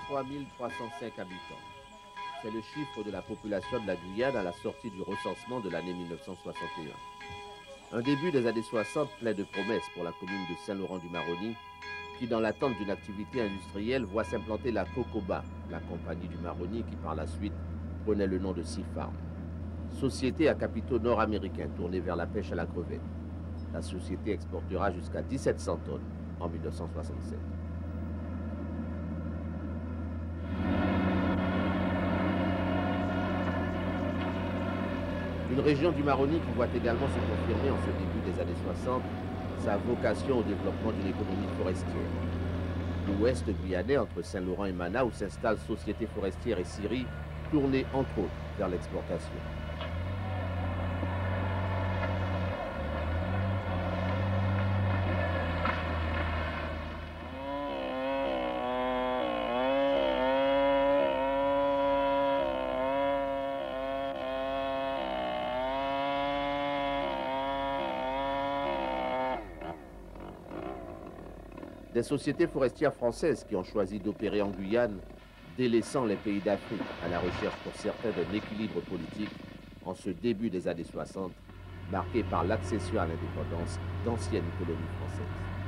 23 305 habitants. C'est le chiffre de la population de la Guyane à la sortie du recensement de l'année 1961. Un début des années 60 plein de promesses pour la commune de Saint-Laurent-du-Maroni, qui, dans l'attente d'une activité industrielle, voit s'implanter la Cocoba, la compagnie du Maroni qui, par la suite, prenait le nom de Sea Farm. Société à capitaux nord-américains tournée vers la pêche à la crevette. La société exportera jusqu'à 1700 tonnes en 1967. Une région du Maroni qui voit également se confirmer en ce début des années 60 sa vocation au développement d'une économie forestière. L'ouest guyanais, entre Saint-Laurent et Mana, où s'installe Société forestière et scierie, tournée entre autres vers l'exportation. Des sociétés forestières françaises qui ont choisi d'opérer en Guyane, délaissant les pays d'Afrique à la recherche pour certains d'un équilibre politique en ce début des années 60, marqué par l'accession à l'indépendance d'anciennes colonies françaises.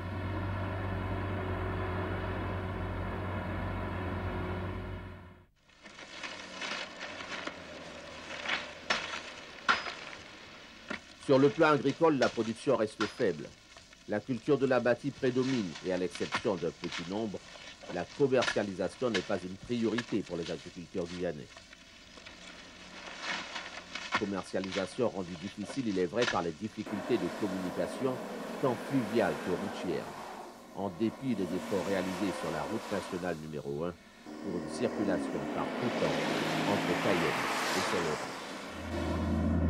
Sur le plan agricole, la production reste faible. La culture de l'abatis prédomine et à l'exception d'un petit nombre, la commercialisation n'est pas une priorité pour les agriculteurs guyanais. Commercialisation rendue difficile, il est vrai, par les difficultés de communication, tant fluviales que routières, en dépit des efforts réalisés sur la route nationale numéro 1 pour une circulation par tout temps entre Cayenne et Saint-Laurent.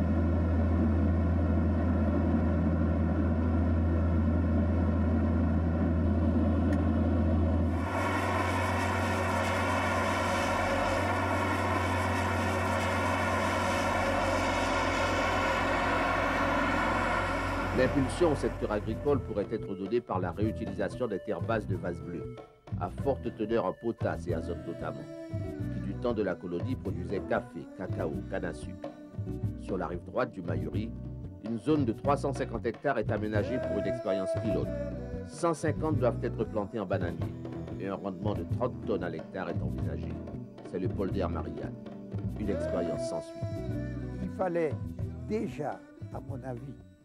L'impulsion au secteur agricole pourrait être donnée par la réutilisation des terres basses de vase bleu, à forte teneur en potasse et azote notamment, qui du temps de la colonie produisaient café, cacao, canne à sucre. Sur la rive droite du Mayuri, une zone de 350 hectares est aménagée pour une expérience pilote. 150 doivent être plantés en bananier et un rendement de 30 tonnes à l'hectare est envisagé. C'est le polder Marianne, une expérience sans suite. Il fallait déjà, à mon avis,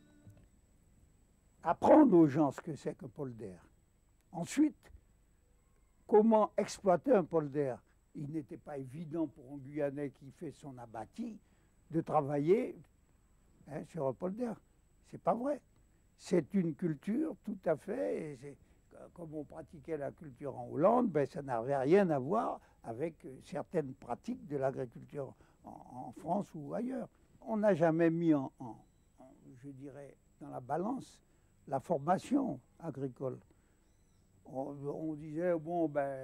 apprendre aux gens ce que c'est que polder. Ensuite, comment exploiter un polder. Il n'était pas évident pour un Guyanais qui fait son abatis de travailler sur un polder. C'est pas vrai. C'est une culture tout à fait, et comme on pratiquait la culture en Hollande, ça n'avait rien à voir avec certaines pratiques de l'agriculture en France ou ailleurs. On n'a jamais mis je dirais, dans la balance la formation agricole. On disait, bon,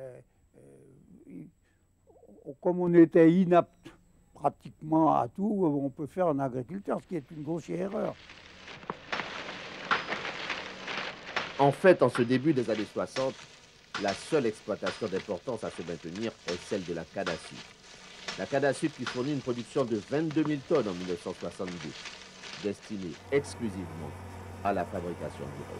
comme on était inapte pratiquement à tout, on peut faire un agriculteur, ce qui est une grossière erreur. En fait, en ce début des années 60, la seule exploitation d'importance à se maintenir est celle de la canne à sucre. La canne à sucre qui fournit une production de 22 000 tonnes en 1962, destinée exclusivement à la fabrication du rhum.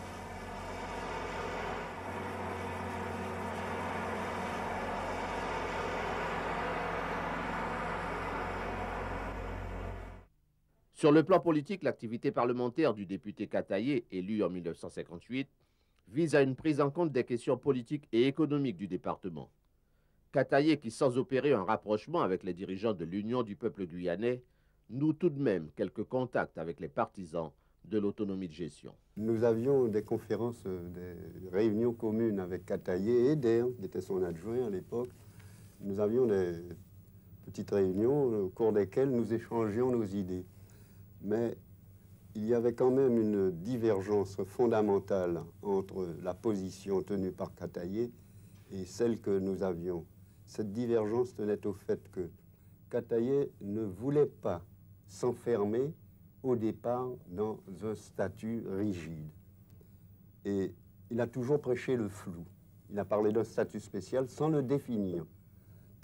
Sur le plan politique, l'activité parlementaire du député Kataye, élu en 1958, vise à une prise en compte des questions politiques et économiques du département. Kataye, qui sans opérer un rapprochement avec les dirigeants de l'Union du peuple guyanais, noue tout de même quelques contacts avec les partisans de l'autonomie de gestion. Nous avions des conférences, des réunions communes avec Kataye et Der, qui était son adjoint à l'époque. Nous avions des petites réunions au cours desquelles nous échangions nos idées. Mais il y avait quand même une divergence fondamentale entre la position tenue par Kataye et celle que nous avions. Cette divergence tenait au fait que Kataye ne voulait pas s'enfermer au départ dans un statut rigide. Et il a toujours prêché le flou. Il a parlé d'un statut spécial sans le définir.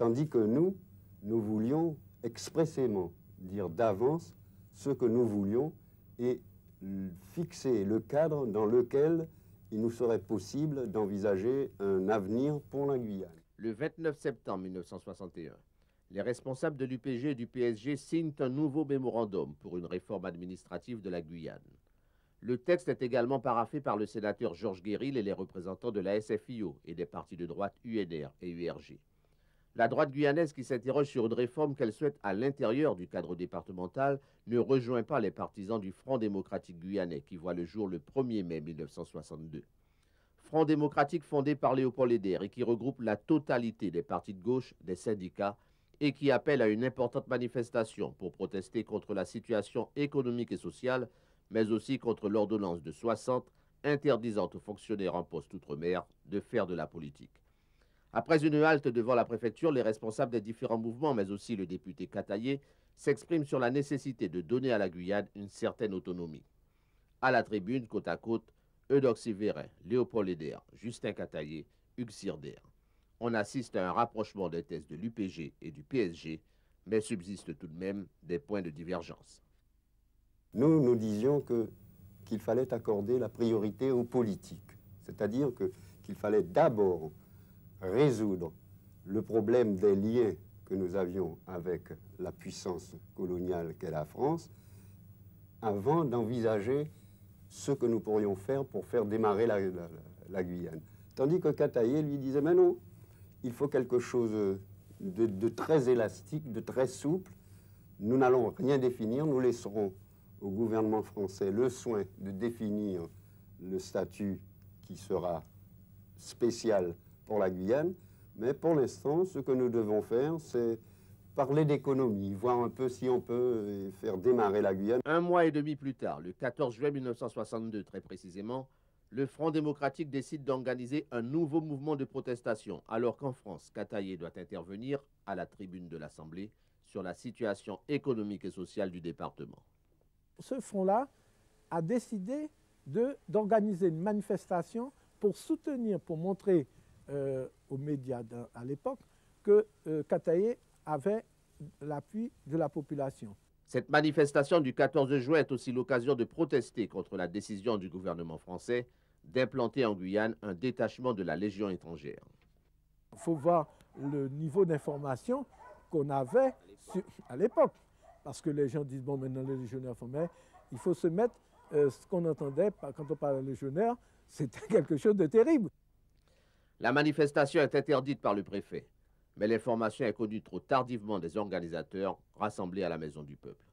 Tandis que nous voulions expressément dire d'avance ce que nous voulions et fixer le cadre dans lequel il nous serait possible d'envisager un avenir pour la Guyane. Le 29 septembre 1961, les responsables de l'UPG et du PSG signent un nouveau mémorandum pour une réforme administrative de la Guyane. Le texte est également paraphé par le sénateur Georges Guéril et les représentants de la SFIO et des partis de droite UNR et URG. La droite guyanaise, qui s'interroge sur une réforme qu'elle souhaite à l'intérieur du cadre départemental, ne rejoint pas les partisans du Front démocratique guyanais qui voit le jour le 1er mai 1962. Front démocratique fondé par Léopold Eder et qui regroupe la totalité des partis de gauche, des syndicats, et qui appelle à une importante manifestation pour protester contre la situation économique et sociale, mais aussi contre l'ordonnance de 60 interdisant aux fonctionnaires en poste outre-mer de faire de la politique. Après une halte devant la préfecture, les responsables des différents mouvements, mais aussi le député Kataye, s'expriment sur la nécessité de donner à la Guyane une certaine autonomie. À la tribune, côte à côte, Eudoxie Vérin, Léopold Eder, Justin Kataye, Hugues Sirder. On assiste à un rapprochement des thèses de l'UPG et du PSG, mais subsistent tout de même des points de divergence. Nous disions qu'il fallait accorder la priorité aux politiques, c'est-à-dire qu'il fallait d'abord résoudre le problème des liens que nous avions avec la puissance coloniale qu'est la France, avant d'envisager ce que nous pourrions faire pour faire démarrer la Guyane. Tandis que Kataye lui disait, mais non, il faut quelque chose de très élastique, de très souple. Nous n'allons rien définir, nous laisserons au gouvernement français le soin de définir le statut qui sera spécial pour la Guyane, mais pour l'instant, ce que nous devons faire, c'est parler d'économie, voir un peu si on peut faire démarrer la Guyane. Un mois et demi plus tard, le 14 juin 1962 très précisément, le Front démocratique décide d'organiser un nouveau mouvement de protestation, alors qu'en France, Kataye doit intervenir à la tribune de l'Assemblée sur la situation économique et sociale du département. Ce front-là a décidé d'organiser une manifestation pour soutenir, pour montrer aux médias à l'époque que Kataye avait l'appui de la population. Cette manifestation du 14 juin est aussi l'occasion de protester contre la décision du gouvernement français d'implanter en Guyane un détachement de la Légion étrangère. Il faut voir le niveau d'information qu'on avait à l'époque. Parce que les gens disent, bon, maintenant les légionnaires font, mais il faut se mettre, ce qu'on entendait quand on parlait de légionnaires, c'était quelque chose de terrible. La manifestation est interdite par le préfet, mais l'information est connue trop tardivement des organisateurs rassemblés à la Maison du Peuple.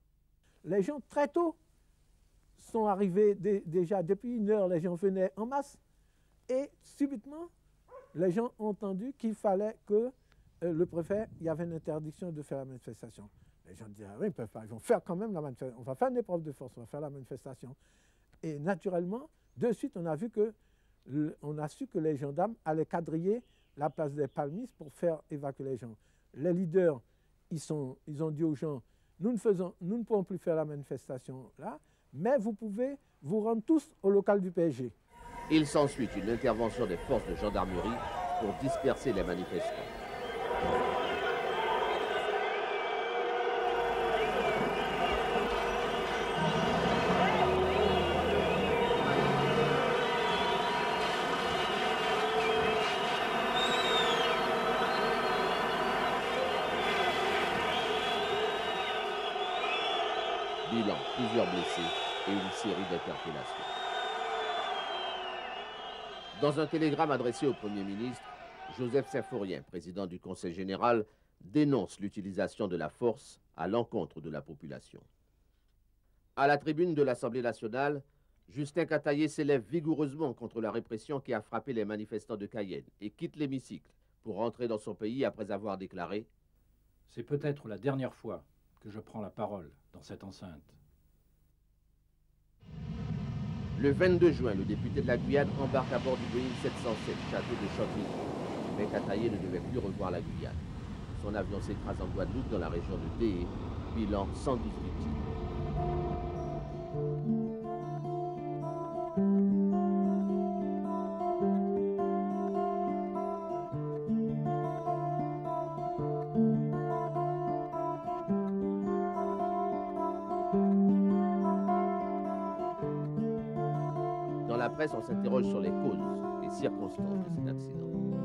Les gens, très tôt, sont arrivés déjà depuis 1 heure, les gens venaient en masse. Et subitement, les gens ont entendu qu'il fallait que le préfet, il y avait une interdiction de faire la manifestation. Les gens disaient, ah oui, ils peuvent pas, ils vont faire quand même la manifestation, on va faire une épreuve de force, on va faire la manifestation. Et naturellement, de suite, on a su que les gendarmes allaient quadriller la place des Palmistes pour faire évacuer les gens. Les leaders, ils ont dit aux gens, nous ne pourrons plus faire la manifestation là, mais vous pouvez vous rendre tous au local du PSG. Il s'ensuit une intervention des forces de gendarmerie pour disperser les manifestants. Bilan, plusieurs blessés et une série d'interpellations. Dans un télégramme adressé au Premier ministre, Joseph Symphorien, président du Conseil général, dénonce l'utilisation de la force à l'encontre de la population. À la tribune de l'Assemblée nationale, Justin Kataye s'élève vigoureusement contre la répression qui a frappé les manifestants de Cayenne et quitte l'hémicycle pour rentrer dans son pays après avoir déclaré « C'est peut-être la dernière fois que je prends la parole dans cette enceinte. » Le 22 juin, le député de la Guyane embarque à bord du Boeing 707, château de Chantilly. Mais Kataye ne devait plus revoir la Guyane. Son avion s'écrase en Guadeloupe dans la région de Déé, bilan 112 victimes. la presse, on s'interroge sur les causes et circonstances de cet accident.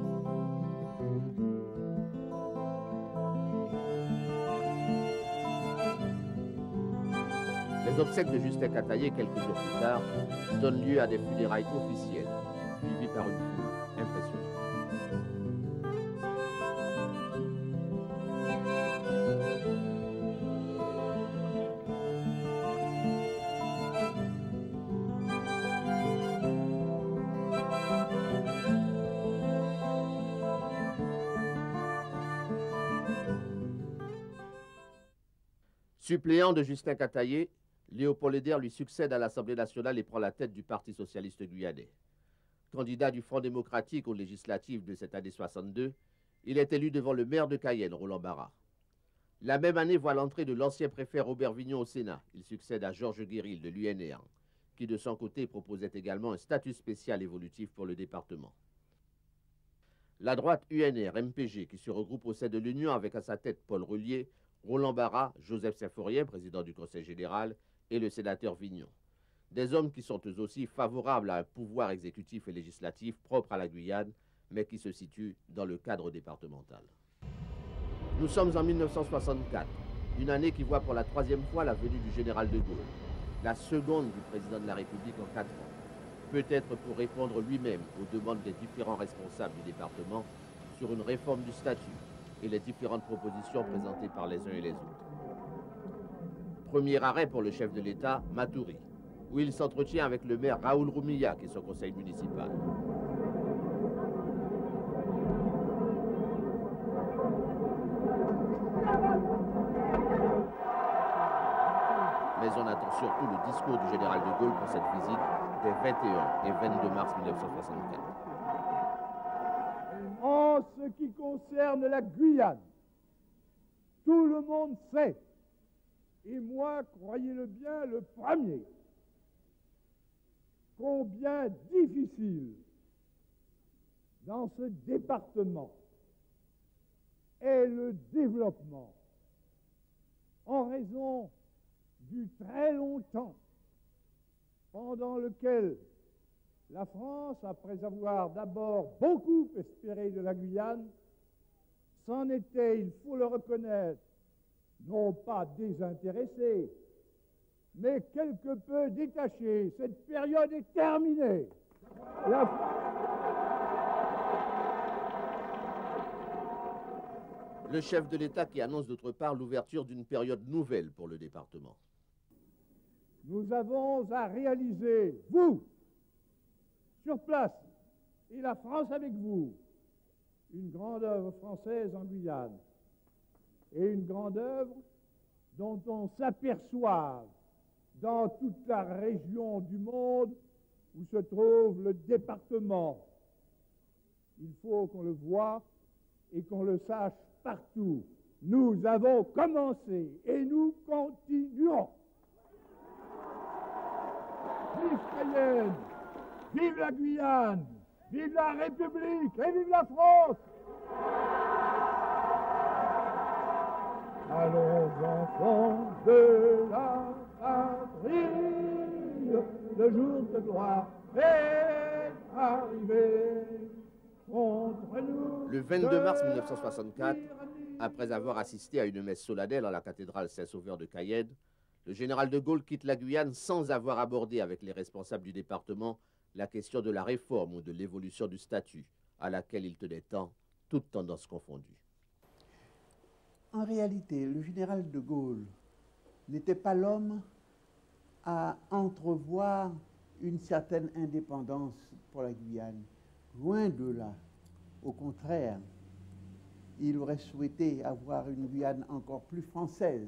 Les obsèques de Justin Cataillé, quelques jours plus tard, donnent lieu à des funérailles officielles, suivies par une foule impressionnante. Suppléant de Justin Cataillé, Léopold Eder lui succède à l'Assemblée nationale et prend la tête du Parti socialiste guyanais. Candidat du Front démocratique aux législatives de cette année 62, il est élu devant le maire de Cayenne, Roland Barra. La même année voit l'entrée de l'ancien préfet Robert Vignon au Sénat. Il succède à Georges Guéril de l'UNR, qui de son côté proposait également un statut spécial évolutif pour le département. La droite UNR-MPG, qui se regroupe au sein de l'Union avec à sa tête Paul Rullier, Roland Barra, Joseph Saint-Faurien, président du Conseil général, et le sénateur Vignon. Des hommes qui sont eux aussi favorables à un pouvoir exécutif et législatif propre à la Guyane, mais qui se situe dans le cadre départemental. Nous sommes en 1964, une année qui voit pour la troisième fois la venue du général de Gaulle, la seconde du président de la République en 4 ans, peut-être pour répondre lui-même aux demandes des différents responsables du département sur une réforme du statut et les différentes propositions présentées par les uns et les autres. Premier arrêt pour le chef de l'État, Matoury, où il s'entretient avec le maire Raoul Roumillac et son conseil municipal. Mais on attend surtout le discours du général de Gaulle pour cette visite des 21 et 22 mars 1964. En ce qui concerne la Guyane, tout le monde sait, et moi, croyez-le bien, le premier, combien difficile dans ce département est le développement en raison du très long temps pendant lequel la France, après avoir d'abord beaucoup espéré de la Guyane, s'en était, il faut le reconnaître, non pas désintéressée, mais quelque peu détachée. Cette période est terminée. Le chef de l'État qui annonce d'autre part l'ouverture d'une période nouvelle pour le département. Nous avons à réaliser, vous, sur place, et la France avec vous, une grande œuvre française en Guyane, et une grande œuvre dont on s'aperçoit dans toute la région du monde où se trouve le département. Il faut qu'on le voie et qu'on le sache partout. Nous avons commencé et nous continuerons. Vive Cayenne, vive la Guyane, vive la République et vive la France. Allons enfants de la patrie, le jour de gloire est arrivé contre nous. Le 22 mars 1964, après avoir assisté à une messe solennelle à la cathédrale Saint-Sauveur de Cayenne, le général de Gaulle quitte la Guyane sans avoir abordé avec les responsables du département la question de la réforme ou de l'évolution du statut, à laquelle il tenait tant, toutes tendances confondues. En réalité, le général de Gaulle n'était pas l'homme à entrevoir une certaine indépendance pour la Guyane. Loin de là. Au contraire, il aurait souhaité avoir une Guyane encore plus française.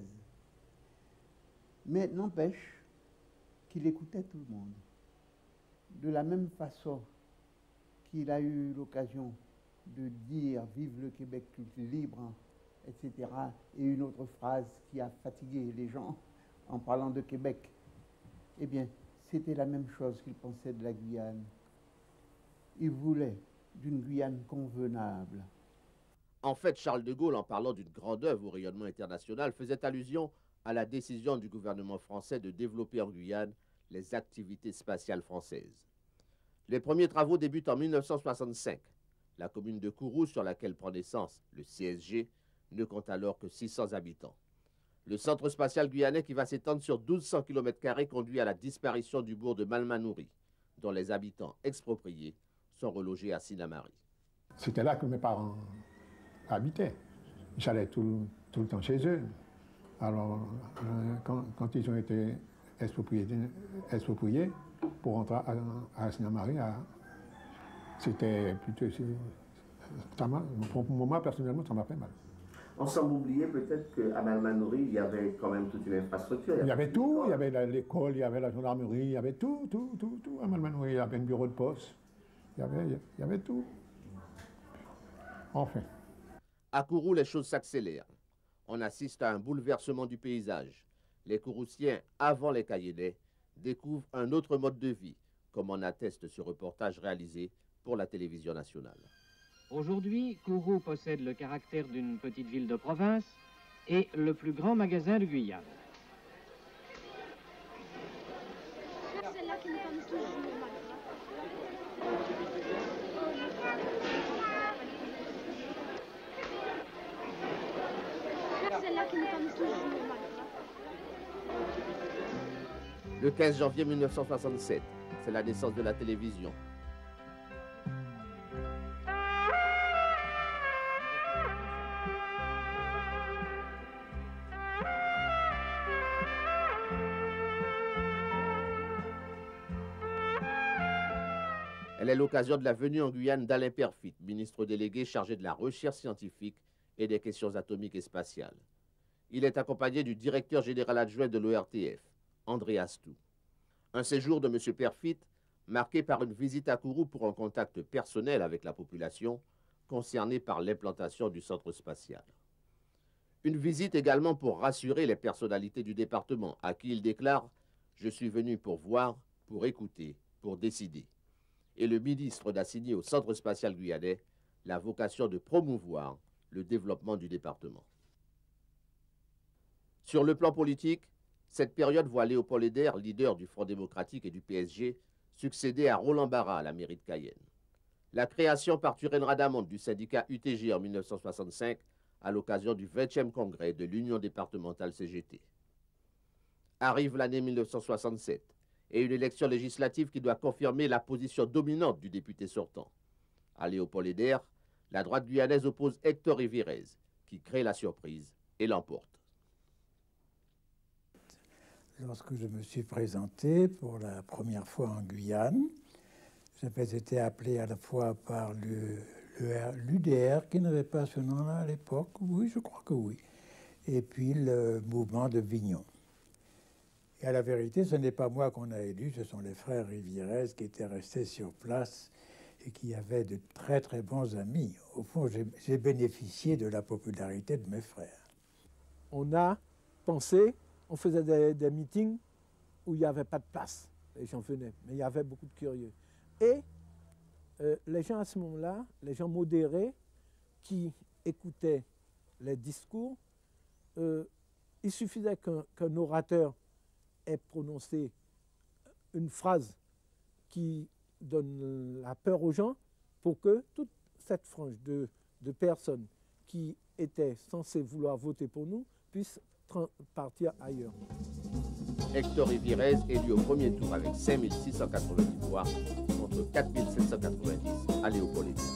Mais n'empêche qu'il écoutait tout le monde. De la même façon qu'il a eu l'occasion de dire « Vive le Québec libre », etc. Et une autre phrase qui a fatigué les gens en parlant de Québec. Eh bien, c'était la même chose qu'il pensait de la Guyane. Il voulait d'une Guyane convenable. En fait, Charles de Gaulle, en parlant d'une grande œuvre au rayonnement international, faisait allusion à la décision du gouvernement français de développer en Guyane les activités spatiales françaises. Les premiers travaux débutent en 1965. La commune de Kourou, sur laquelle prend naissance le CSG, ne compte alors que 600 habitants. Le centre spatial guyanais, qui va s'étendre sur 1200 km², conduit à la disparition du bourg de Malmanouri, dont les habitants expropriés sont relogés à Sinamari. C'était là que mes parents habitaient. J'allais tout le temps chez eux. Alors, quand ils ont été expropriés pour rentrer à Sinamari, c'était plutôt... Pour moi, personnellement, ça m'a fait mal. On semble oublier peut-être qu'à Malmanouri, il y avait quand même toute une infrastructure. Il y avait tout, il y avait l'école, il y avait la gendarmerie, il y avait tout à Malmanouri. Il y avait un bureau de poste, il y avait tout. Enfin. À Kourou, les choses s'accélèrent. On assiste à un bouleversement du paysage. Les Kouroussiens, avant les Cayennais, découvrent un autre mode de vie, comme en atteste ce reportage réalisé pour la télévision nationale. Aujourd'hui, Kourou possède le caractère d'une petite ville de province et le plus grand magasin de Guyane. Le 15 janvier 1967, c'est la naissance de la télévision. Elle est l'occasion de la venue en Guyane d'Alain Perfit, ministre délégué chargé de la recherche scientifique et des questions atomiques et spatiales. Il est accompagné du directeur général adjoint de l'ORTF, André Astou. Un séjour de M. Perfit marqué par une visite à Kourou pour un contact personnel avec la population concernée par l'implantation du centre spatial. Une visite également pour rassurer les personnalités du département, à qui il déclare « Je suis venu pour voir, pour écouter, pour décider ». Et le ministre d'assigner au centre spatial guyanais la vocation de promouvoir le développement du département. Sur le plan politique, cette période voit Léopold Eder, leader du Front démocratique et du PSG, succéder à Roland Barra à la mairie de Cayenne. La création par Turenne Radamonde du syndicat UTG en 1965 à l'occasion du 20e congrès de l'Union départementale CGT. Arrive l'année 1967 et une élection législative qui doit confirmer la position dominante du député sortant. À Léopold Eder, la droite guyanaise oppose Hector Rivirez, qui crée la surprise et l'emporte. Lorsque je me suis présenté pour la première fois en Guyane, j'avais été appelé à la fois par l'UDR, qui n'avait pas ce nom-là à l'époque, oui, je crois que oui, et puis le mouvement de Vignon. Et à la vérité, ce n'est pas moi qu'on a élu, ce sont les frères Rivirez qui étaient restés sur place et qui avaient de très très bons amis. Au fond, j'ai bénéficié de la popularité de mes frères. On a pensé, on faisait des meetings où il n'y avait pas de place. Les gens venaient, mais il y avait beaucoup de curieux. Et les gens à ce moment-là, les gens modérés qui écoutaient les discours, il suffisait qu'un orateur ait prononcé une phrase qui donne la peur aux gens pour que toute cette frange de personnes qui étaient censées vouloir voter pour nous puisse partir ailleurs. Hector Rivirez élu au premier tour avec 5690 voix contre 4790 à Léopold Eder.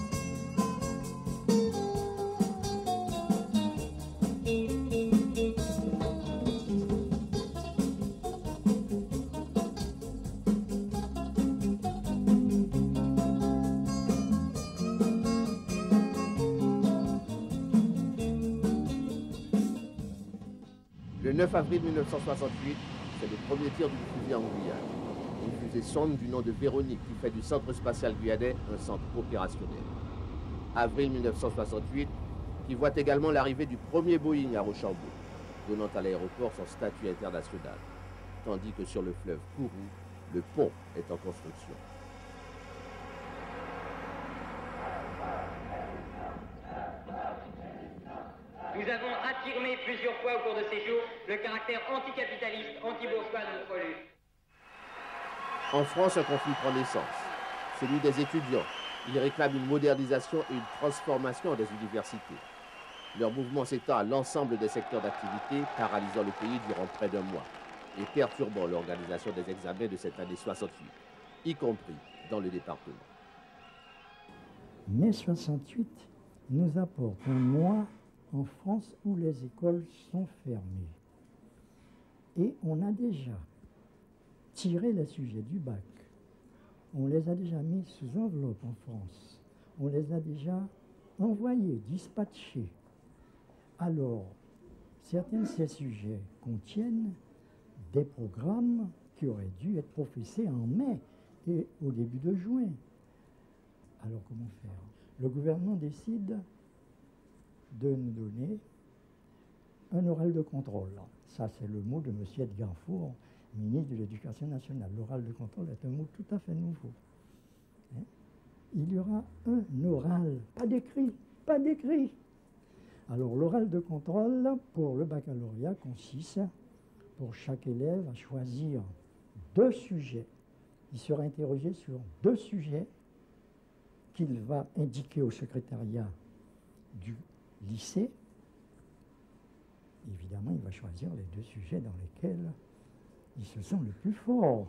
Le 9 avril 1968, c'est le premier tir d'une fusée en Guyane. Une fusée sonde du nom de Véronique qui fait du centre spatial guyanais un centre opérationnel. Avril 1968, qui voit également l'arrivée du premier Boeing à Rochambeau, donnant à l'aéroport son statut international, tandis que sur le fleuve Kourou, le pont est en construction. Nous avons affirmé plusieurs fois au cours de ces jours le caractère anticapitaliste, anti-bourgeois de notre lutte. En France, un conflit prend naissance. celui des étudiants. Ils réclament une modernisation et une transformation des universités. Leur mouvement s'étend à l'ensemble des secteurs d'activité, paralysant le pays durant près d'un mois et perturbant l'organisation des examens de cette année 68, y compris dans le département. Mai 68 nous apporte un mois en France où les écoles sont fermées. Et on a déjà tiré les sujets du bac. On les a déjà mis sous enveloppe en France. On les a déjà envoyés, dispatchés. Alors, certains de ces sujets contiennent des programmes qui auraient dû être professés en mai et au début de juin. Alors, comment faire? Le gouvernement décide de nous donner un oral de contrôle. Ça, c'est le mot de M. Edgar Faure, ministre de l'Éducation nationale. L'oral de contrôle est un mot tout à fait nouveau. Hein? Il y aura un oral, pas d'écrit, pas d'écrit. Alors, l'oral de contrôle pour le baccalauréat consiste pour chaque élève à choisir 2 sujets. Il sera interrogé sur 2 sujets qu'il va indiquer au secrétariat du lycée. Évidemment, il va choisir les 2 sujets dans lesquels il se sent le plus fort.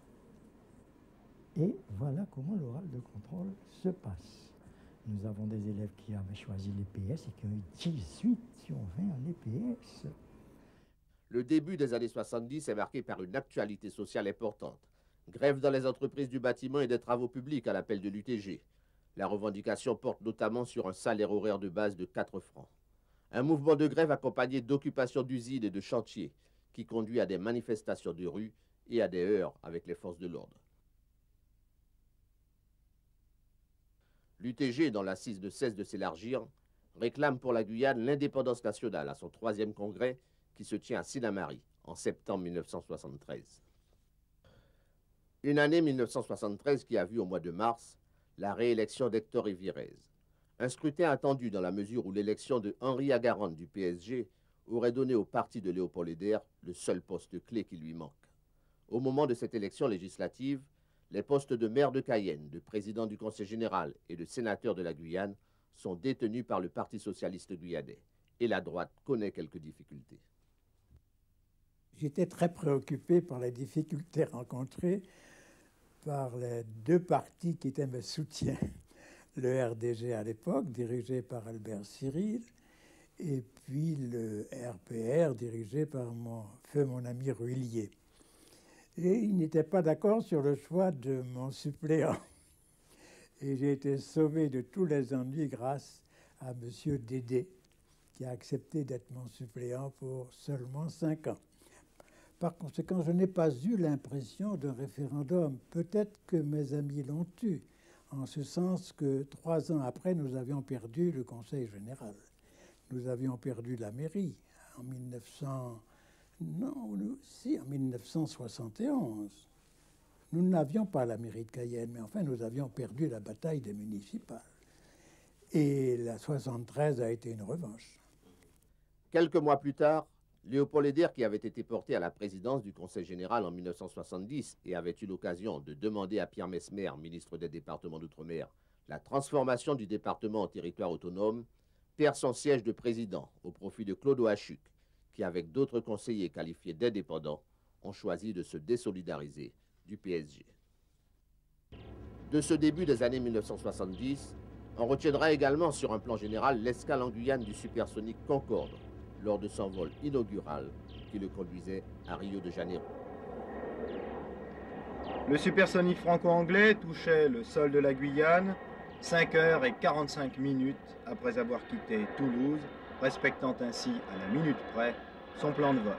Et voilà comment l'oral de contrôle se passe. Nous avons des élèves qui avaient choisi l'EPS et qui ont eu 18 sur 20 en EPS. Le début des années 70 est marqué par une actualité sociale importante. Grève dans les entreprises du bâtiment et des travaux publics à l'appel de l'UTG. La revendication porte notamment sur un salaire horaire de base de 4 francs. Un mouvement de grève accompagné d'occupation d'usines et de chantiers qui conduit à des manifestations de rue et à des heurts avec les forces de l'ordre. L'UTG, dont l'assise ne cesse de s'élargir, réclame pour la Guyane l'indépendance nationale à son 3e congrès qui se tient à Sinnamary en septembre 1973. Une année 1973 qui a vu au mois de mars la réélection d'Hector Evirez. Un scrutin attendu dans la mesure où l'élection de Henri Agarande du PSG aurait donné au parti de Léopold Eder le seul poste clé qui lui manque. Au moment de cette élection législative, les postes de maire de Cayenne, de président du Conseil général et de sénateur de la Guyane sont détenus par le Parti socialiste guyanais. Et la droite connaît quelques difficultés. J'étais très préoccupé par les difficultés rencontrées par les 2 partis qui étaient mes soutiens. Le RDG à l'époque, dirigé par Albert Cyril, et puis le RPR, dirigé par mon ami Ruillier. Et ils n'étaient pas d'accord sur le choix de mon suppléant. Et j'ai été sauvé de tous les ennuis grâce à M. Dédé, qui a accepté d'être mon suppléant pour seulement 5 ans. Par conséquent, je n'ai pas eu l'impression d'un référendum. Peut-être que mes amis l'ont eu, en ce sens que 3 ans après, nous avions perdu le Conseil général. Nous avions perdu la mairie en 1971. Nous n'avions pas la mairie de Cayenne, mais enfin, nous avions perdu la bataille des municipales. Et la 73 a été une revanche. Quelques mois plus tard, Léopold Eder, qui avait été porté à la présidence du Conseil général en 1970 et avait eu l'occasion de demander à Pierre Messmer, ministre des départements d'outre-mer, la transformation du département en territoire autonome, perd son siège de président au profit de Claude Ouachuk, qui, avec d'autres conseillers qualifiés d'indépendants, ont choisi de se désolidariser du PSG. De ce début des années 1970, on retiendra également sur un plan général l'escale en Guyane du supersonique Concorde, lors de son vol inaugural qui le conduisait à Rio de Janeiro. Le supersonique franco-anglais touchait le sol de la Guyane 5h45 après avoir quitté Toulouse, respectant ainsi à la minute près son plan de vol.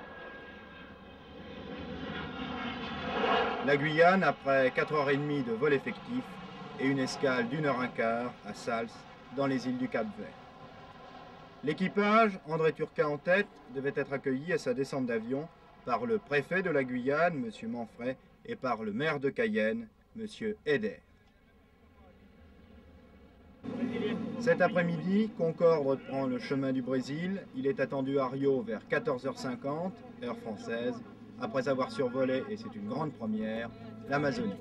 La Guyane, après 4h30 de vol effectif et une escale d'1h15 à Sals, dans les îles du Cap-Vert. L'équipage, André Turquin en tête, devait être accueilli à sa descente d'avion par le préfet de la Guyane, M. Manfray, et par le maire de Cayenne, M. Eder. Cet après-midi, Concorde prend le chemin du Brésil. Il est attendu à Rio vers 14h50, heure française, après avoir survolé, et c'est une grande première, l'Amazonie.